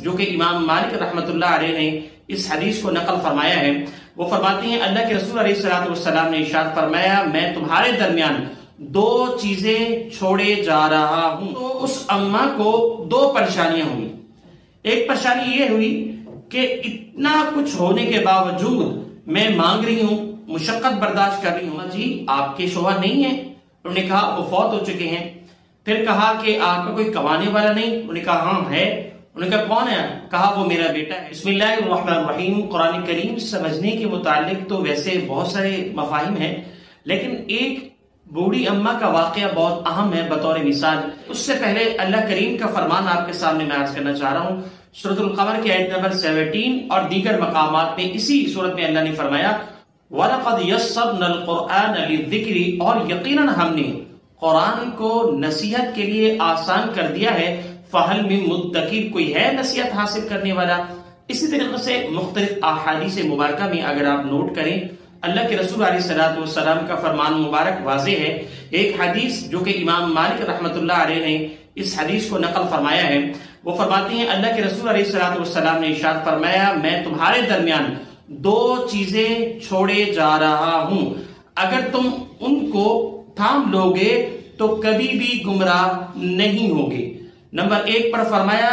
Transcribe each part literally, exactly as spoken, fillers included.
جو کہ امام مالک رحمۃ اللہ علیہ نے اس حدیث کو نقل فرمایا ہے، وہ فرماتے ہیں اللہ کے رسول علیہ الصلوۃ والسلام نے ارشاد فرمایا میں تمہارے درمیان دو چیزیں چھوڑے جا رہا ہوں۔ تو اس اماں کو دو پریشانیاں ہوئی۔ ایک پریشانی یہ ہوئی کہ اتنا کچھ ہونے کے باوجود میں مانگ رہی ہوں، مشقت برداشت کر رہی ہوں۔ جی آپ کے شوہر نہیں ہیں؟ انہوں نے کہا وہ فوت ہو چکے ہیں۔ پھر کہا کہ آپ کا کوئی کمانے والا نہیں؟ انہوں نے کہا ہاں ہے۔ انہوں نے کہا کون ہے؟ کہا وہ میرا بیٹا ہے۔ بسم اللہ الرحمن الرحیم۔ قرآن کریم سمجھنے کے متعلق تو ویسے بہت سارے مفاہیم ہیں، لیکن ایک بوڑھی اماں کا واقعہ بہت اہم ہے بطور مثال۔ اس سے پہلے اللہ کریم کا فرمان آپ کے سامنے میں عرض کرنا چاہ رہا ہوں۔ سورۃ القمر کی آیت نمبر سترہ اور دیگر مقامات میں اسی سورت میں اللہ نے فرمایا وَلَقَدْ يَسَّرْنَا الْقُرْآنَ لِلذِّكْرِ، اور یقیناً ہم نے قرآن کو نصیحت کے لیے آسان کر دیا ہے۔ فَهَلْ مِن مُدَّكِرٍ، کوئی ہے نصیحت حاصل کرنے والا؟ اسی طریقے سے مختلف احادیث مبارکہ میں اگر آپ نوٹ کریں اللہ کے رسول علیہ الصلوۃ والسلام کا فرمان مبارک واضح ہے۔ ایک حدیث جو کہ امام مالک رحمۃ اللہ علیہ نے اس حدیث کو نقل فرمایا ہے، وہ فرماتے ہیں اللہ کے رسول علیہ الصلوۃ والسلام نے ارشاد فرمایا میں تمہارے درمیان دو چیزیں چھوڑے جا رہا ہوں، اگر تم ان کو تھام لوگے تو کبھی بھی گمراہ نہیں ہوگے۔ نمبر ایک پر فرمایا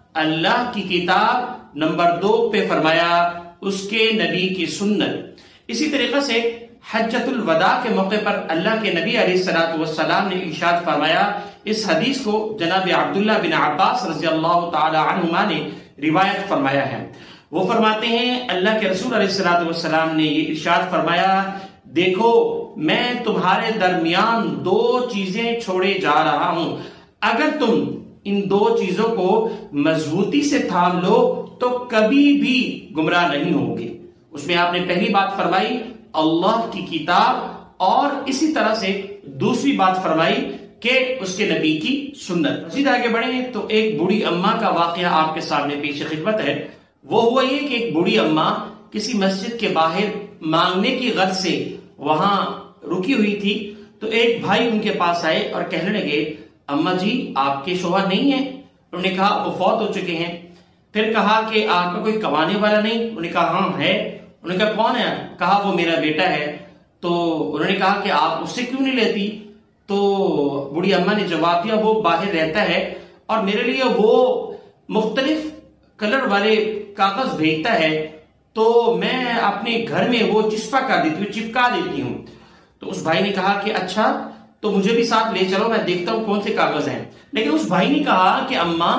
اللہ کی کتاب، نمبر دو پہ فرمایا اس کے نبی کی سنت۔ اسی طریقے سے حجۃ الوداع کے موقع پر اللہ کے نبی علیہ الصلوۃ والسلام نے ارشاد فرمایا، اس حدیث کو جناب عبداللہ بن عباس رضی اللہ تعالی عنہما نے روایت فرمایا ہے۔ وہ فرماتے ہیں اللہ کے رسول علیہ الصلوۃ والسلام نے یہ ارشاد فرمایا دیکھو میں تمہارے درمیان دو چیزیں چھوڑے جا رہا ہوں، اگر تم ان دو چیزوں کو مضبوطی سے تھام لو تو کبھی بھی گمراہ نہیں ہوگے۔ اس میں آپ نے پہلی بات فرمائی اللہ کی کتاب، اور اسی طرح سے دوسری بات فرمائی کہ اس کے نبی کی سنت۔ مزید آگے بڑھیں تو ایک بوڑھی اماں کا واقعہ آپ کے سامنے پیش خدمت ہے۔ وہ ہوا یہ کہ ایک بوڑھی اماں کسی مسجد کے باہر مانگنے کی غرض سے وہاں رکی ہوئی تھی، تو ایک بھائی ان کے پاس آئے اور کہنے لگے اماں جی آپ کے شوہر نہیں ہیں؟ انہوں نے کہا وہ فوت ہو چکے ہیں۔ پھر کہا کہ آپ کا کوئی کمانے والا نہیں؟ انہوں نے کہا ہاں ہے۔ انہوں نے کہا کون ہے؟ کہا وہ میرا بیٹا ہے۔ تو انہوں نے کہا کہ آپ اس سے کیوں نہیں لیتی؟ تو بوڑھی اماں نے جواب دیا وہ باہر رہتا ہے اور میرے لیے وہ مختلف کلر والے کاغذ بھیجتا ہے، تو میں اپنے گھر میں وہ چسپا کر دیتی ہوں، چپکا دیتی ہوں۔ تو اس بھائی نے کہا کہ اچھا تو مجھے بھی ساتھ لے چلو، میں دیکھتا ہوں کون سے کاغذ ہیں۔ لیکن اس بھائی نے کہا کہ اماں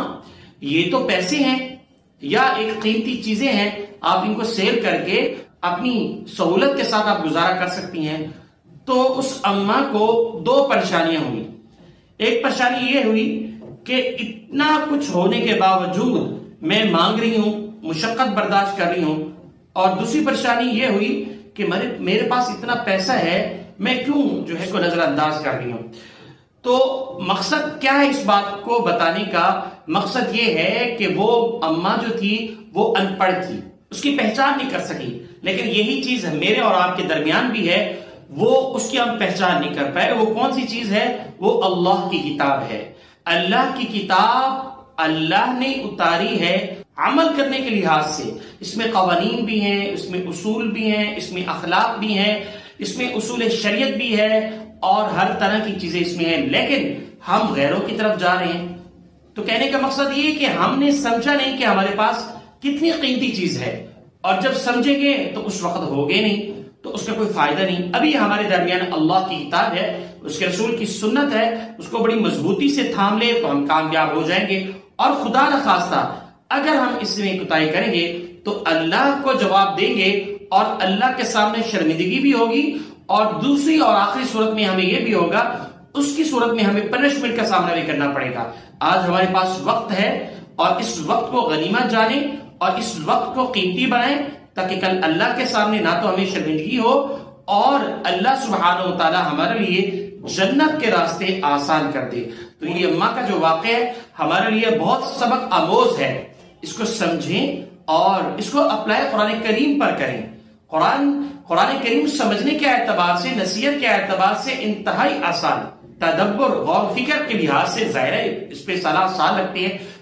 یہ تو پیسے ہیں یا ایک قیمتی چیزیں ہیں، آپ ان کو سیل کر کے اپنی سہولت کے ساتھ آپ گزارا کر سکتی ہیں۔ تو اس اماں کو دو پریشانیاں ہوئی۔ ایک پریشانی یہ ہوئی کہ اتنا کچھ ہونے کے باوجود میں مانگ رہی ہوں، مشقت برداشت کر رہی ہوں، اور دوسری پریشانی یہ ہوئی کہ میرے پاس اتنا پیسہ ہے میں کیوں جو ہے اس کو نظر انداز کر رہی ہوں۔ تو مقصد کیا ہے اس بات کو بتانے کا؟ مقصد یہ ہے کہ وہ اماں جو تھی وہ ان پڑھ تھی، اس کی پہچان نہیں کر سکی، لیکن یہی چیز میرے اور آپ کے درمیان بھی ہے، وہ اس کی ہم پہچان نہیں کر پائے۔ وہ کون سی چیز ہے؟ وہ اللہ کی کتاب ہے۔ اللہ کی کتاب اللہ نے اتاری ہے عمل کرنے کے لحاظ سے، اس میں قوانین بھی ہیں، اس میں اصول بھی ہیں، اس میں اخلاق بھی ہیں، اس میں اصول شریعت بھی ہے، اور ہر طرح کی چیزیں اس میں ہیں، لیکن ہم غیروں کی طرف جا رہے ہیں۔ تو کہنے کا مقصد یہ کہ ہم نے سمجھا نہیں کہ ہمارے پاس کتنی قیمتی چیز ہے، اور جب سمجھیں گے تو اس وقت ہوگے نہیں، تو اس کا کوئی فائدہ نہیں۔ ابھی ہمارے درمیان اللہ کی کتاب ہے، اس کے رسول کی سنت ہے، اس کو بڑی مضبوطی سے تھام لے تو ہم کامیاب ہو جائیں گے، اور خدا نخواستہ اگر ہم اس میں کوتاہی کریں گے تو اللہ کو جواب دیں گے، اور اللہ کے سامنے شرمندگی بھی ہوگی، اور دوسری اور آخری صورت میں ہمیں یہ بھی ہوگا، اس کی صورت میں ہمیں پنشمنٹ کا سامنا بھی کرنا پڑے گا۔ آج ہمارے پاس وقت ہے، اور اس وقت کو غنیمت جانیں اور اس وقت کو قیمتی بنائیں، تاکہ کل اللہ کے سامنے نہ تو ہمیں شرمندگی ہو، اور اللہ سبحانہ و تعالی ہمارے لیے جنت کے راستے آسان کر دے۔ تو یہ اماں کا جو واقعہ ہے ہمارے لیے بہت سبق آموز ہے، اس کو سمجھیں اور اس کو اپلائی قرآن کریم پر کریں۔ قرآن قرآن کریم سمجھنے کے اعتبار سے، نصیحت کے اعتبار سے انتہائی آسان، تدبر غور فکر کے لحاظ سے ظاہر ہے اس پہ سالہ سال لگتے ہیں،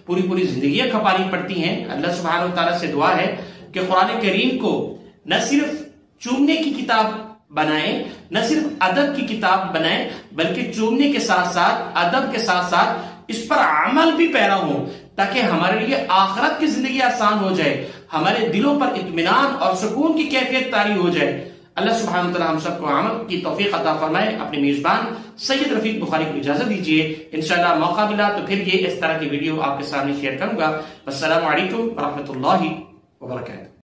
پوری پوری زندگیاں کھپانی پڑتی ہیں. اللہ سبحانہ و تعالیٰ سے دعا ہے کہ قرآن کریم کو نہ صرف چومنے کی کتاب بنائیں، نہ صرف ادب کی کتاب بنائیں، بلکہ چومنے کے ساتھ ساتھ ادب کے ساتھ ساتھ اس پر عمل بھی پیرا ہو، تاکہ ہمارے لیے آخرت کی زندگی آسان ہو جائے، ہمارے دلوں پر اطمینان اور سکون کی کیفیت طاری ہو جائے. اللہ سبحانہ وتعالی ہم سب کو عمل کی توفیق عطا فرمائے. اپنے میزبان سید رفیق بخاری کو اجازت دیجیے، انشاءاللہ موقع ملا تو پھر یہ اس طرح کی ویڈیو آپ کے سامنے شیئر کروں گا. السلام علیکم ورحمۃ اللہ وبرکاتہ.